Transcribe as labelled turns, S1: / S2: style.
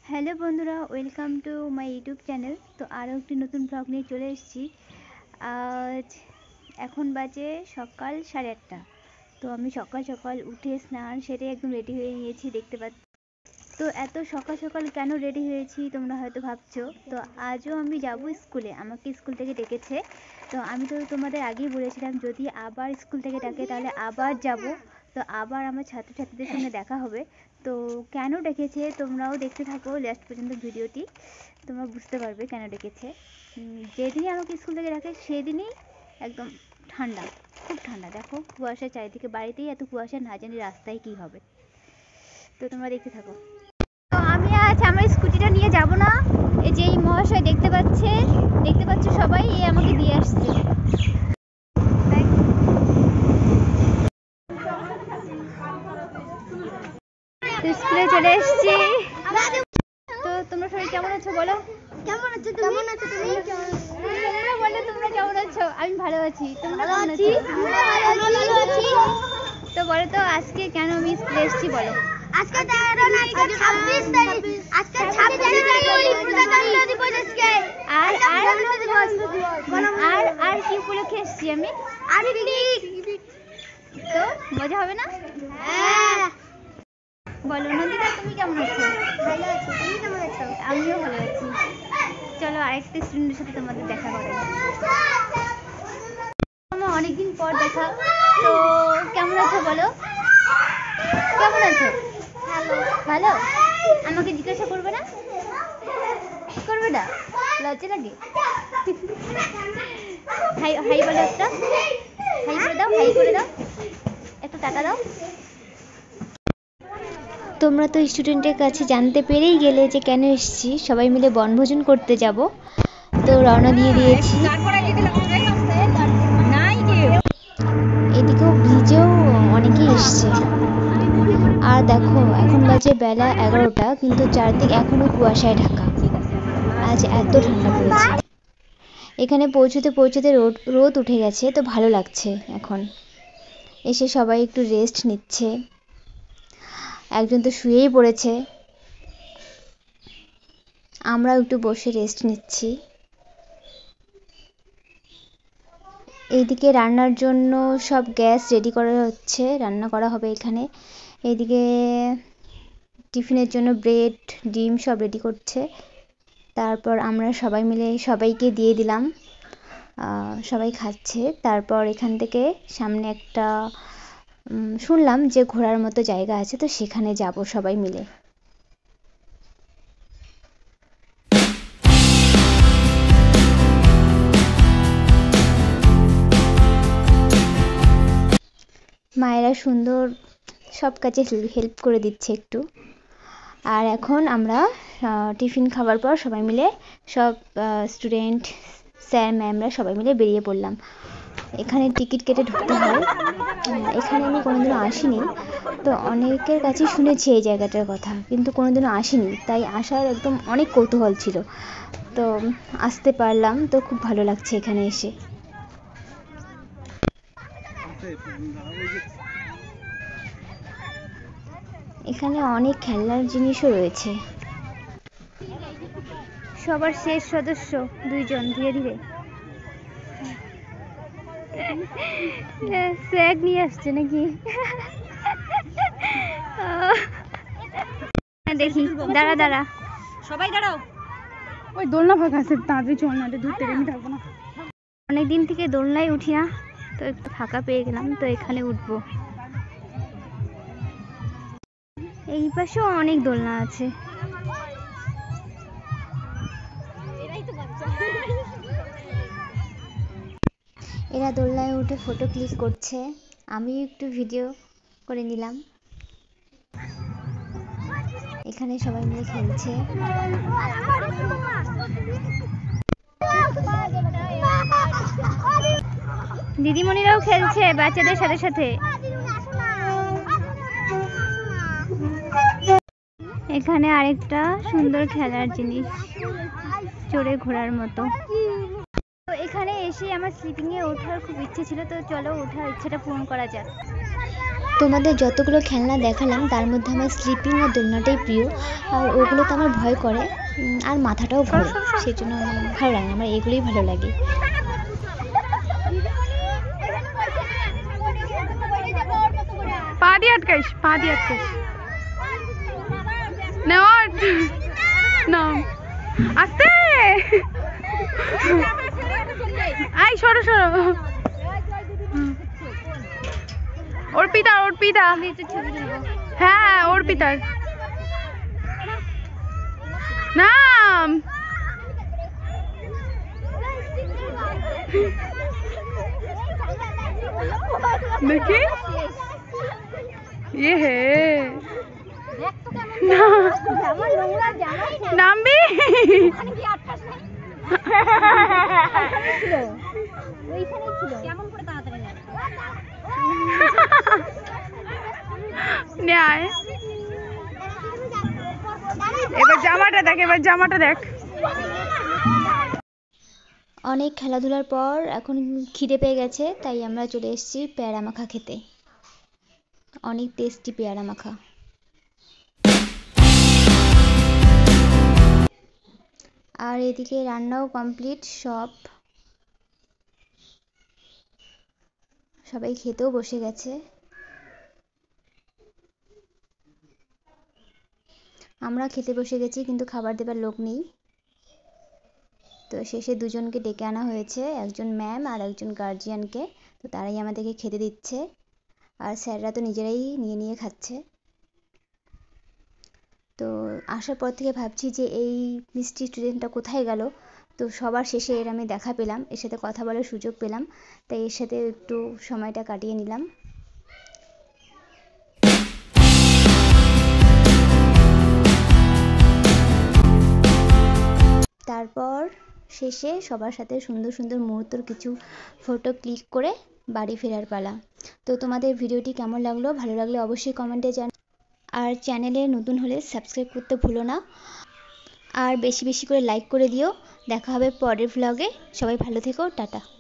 S1: Hello বন্ধুরা, welcome to my YouTube channel. তো আরও একটি নতুন ব্লগ নিয়ে চলে এসেছি। আজ এখন বাজে সকাল 8:30। তো আমি সকাল সকাল উঠে স্নান সেরে একদম রেডি হয়ে নিয়েছি, দেখতে পাচ্ছি। তো এত সকাল সকাল কেন রেডি হয়েছি তোমরা হয়তো ভাবছো। তো আজও আমি যাব স্কুলে, আমাকে স্কুল থেকে ডেকেছে। তো আমি তো তোমাদের আগেই বলেছিলাম যদি আবার স্কুল থেকে ডাকে তাহলে আবার যাব। তো আবার আমার ছাত্রছাত্রীদের সঙ্গে দেখা হবে। তো কেন ডেকেছে তোমরাও দেখতে থাকো লাস্ট পর্যন্ত ভিডিওটি, তোমরা বুঝতে পারবে কেন ডেকেছে। যেদিনই আমাকে স্কুল থেকে ডাকে সেদিনই একদম ঠান্ডা, খুব ঠান্ডা। দেখো কুয়াশা চারিদিকে, বাড়িতেই এত কুয়াশা, না জানি রাস্তায় কি হবে। তো তোমরা দেখতে থাকো। তো আমি আজ আমার স্কুটিটা নিয়ে যাব না। এই যে এই মহাশয় দেখতে পাচ্ছ সবাই, এই আমাকে দিয়ে আসছে। তো স্কুলে চলে এসেছি। তো তোমরা সবাই কেমন আছো বলো?
S2: কেমন আছো তুমি?
S1: তোমরা বলো তোমরা কেমন আছো? আমি ভালো আছি, তোমরা কেমন আছো?
S2: আমরা ভালো আছি।
S1: তো বলো তো আজকে কেন আমি স্কুলে এসেছি বলো?
S2: আজকে 26 তারিখ। আজকে 26 জানুয়ারি প্রজাতন্ত্র দিবস। আজকে
S1: আর কি উপলক্ষে এসেছি আমি? তো মজা হবে না?
S2: হ্যাঁ,
S1: বলো নন্দিতা, তুমি কেমন আছো?
S2: ভালো আছি। তুমি কেমন আছো?
S1: আমিও ভালো আছি। চলো আরেকটা স্টুডেন্টের সাথে তোমাদের দেখা করে। আমার অনেকদিন পর দেখা। তো কেমন আছো বলো? কেমন আছো? ভালো। আমাকে জিজ্ঞাসা করবে না? করবে না? লজ্জা লাগে? হাই হাই বলো একটা। হাই করে দাও, হাই করে দাও, একটু টাকা দাও। তোমরা তো স্টুডেন্টের কাছে জানতে পেরেই গেলে যে কেন এসেছি। সবাই মিলে বনভোজন করতে যাব। তো রওনা দিয়ে দিয়েছি। এদিকেও ব্রিজেও অনেকেই এসছে। আর দেখো এখন বাজে বেলা 11টা, কিন্তু চারদিক এখনো কুয়াশায় ঢাকা। আজ এত ঠান্ডা পড়েছে। এখানে পৌঁছতে পৌঁছতে রোদ উঠে গেছে, তো ভালো লাগছে। এখন এসে সবাই একটু রেস্ট নিচ্ছে, একজন তো শুয়েই পড়েছে, আমরাও একটু বসে রেস্ট নিচ্ছি। এইদিকে রান্নার জন্য সব গ্যাস রেডি করা হচ্ছে, রান্না করা হবে এখানে। এইদিকে টিফিনের জন্য ব্রেড ডিম সব রেডি করছে। তারপর আমরা সবাই মিলে সবাইকে দিয়ে দিলাম, সবাই খাচ্ছে। তারপর এখান থেকে সামনে একটা শুনলাম যে ঘোরার মতো জায়গা আছে, তো সেখানে যাব সবাই মিলে। মায়েরা সুন্দর সব কাজে হেল্প করে দিচ্ছে একটু। আর এখন আমরা টিফিন খাবার পর সবাই মিলে সব স্টুডেন্ট, স্যার ম্যামরা সবাই মিলে বেরিয়ে পড়লাম। এখানে টিকিট কেটে ঢুকতে হয়। এখানে আমি কোনোদিনও আসিনি, তো অনেকের কাছে শুনেছি এই জায়গাটার কথা, কিন্তু কোনোদিনও আসিনি। তাই আসার একদম অনেক কৌতূহল ছিল। তো আসতে পারলাম, তো খুব ভালো লাগছে এখানে এসে। এখানে অনেক খেলনার জিনিসও রয়েছে। সবার শেষ সদস্য দুইজন, ধীরে ধীরে স্যাগ নিয়ে আসছে নাকি? দেখি, দাঁড়া দাঁড়া,
S2: সবাই দাঁড়াও।
S3: ওই দোলনা ফাঁকা আছে, তাড়াতাড়ি চল না, ধরতে আমি থাকবো না।
S1: অনেকদিন থেকে দোলনায় উঠি না, তো একটু ফাঁকা পেয়ে গেলাম, তো এখানে উঠবো। এই পাশেও অনেক দোলনা আছে। এরা দোলনায় উঠে ফটো ক্লিক করছে, আমি একটু ভিডিও করে নিলাম। এখানে সবাই মিলে খেলছে। দিদিমণিরাও খেলছে বাচ্চাদের সাথে সাথে। এখানে আরেকটা সুন্দর খেলার জিনিস, চড়ে ঘোরার মতো। তো এখানে এসে আমার স্লিপিং এ ওঠার খুব ইচ্ছে ছিল, তো চলো ওঠার ইচ্ছেটা পূরণ করা যাক। তোমাদের যতগুলো খেলনা দেখালাম তার মধ্যে আমার স্লিপিং আর দোলনাটাই প্রিয়, আর ওগুলো তো আমার ভয় করে আর মাথাটাও ঘোরে, সেই জন্য আমার ভালো লাগে না, আমার এগুলোই ভালো লাগে।
S3: পা দিয়ে আটকাইস, পা দিয়ে আটকাইস। নাম আস্তে, আই সরো সরো। অর্পিতা, অর্পিতা, হ্যাঁ অর্পিতার নাম। দেখি ये है নামবি। এবার জামাটা দেখ, এবার জামাটা দেখ।
S1: অনেক খেলাধুলার পর এখন খিদে পেয়ে গেছে, তাই আমরা চলে এসেছি পেয়ারা মাখা খেতে। অনেক টেস্টি পেয়ারা মাখা। আর এদিকে রান্নাও কমপ্লিট, সবাই খেতেও বসে গেছে। আমরা খেতে বসে গেছি কিন্তু খাবার দেবার লোক নেই, তো শেষে দুজনকে ডেকে আনা হয়েছে, একজন ম্যাম আর একজন গার্জিয়ানকে। তো তারাই আমাদেরকে খেতে দিচ্ছে, আর স্যাররা তো নিজেরাই নিয়ে নিয়ে খাচ্ছে। তো আসার পর থেকে ভাবছি যে এই মিষ্টি স্টুডেন্টটা কোথায় গেল। তো সবার শেষে এর আমি দেখা পেলাম, এর সাথে কথা বলার সুযোগ পেলাম, তাই এর সাথে একটু সময়টা কাটিয়ে নিলাম। তারপর শেষে সবার সাথে সুন্দর সুন্দর মুহূর্তের কিছু ফটো ক্লিক করে বাড়ি ফেরার পালা। তো তোমাদের ভিডিওটি কেমন লাগলো, ভালো লাগলে অবশ্যই কমেন্টে জানাও, আর চ্যানেলে নতুন হলে সাবস্ক্রাইব করতে ভুলো না, আর বেশি বেশি করে লাইক করে দিও। দেখা হবে পরের ভ্লগে, সবাই ভালো থেকো, টাটা।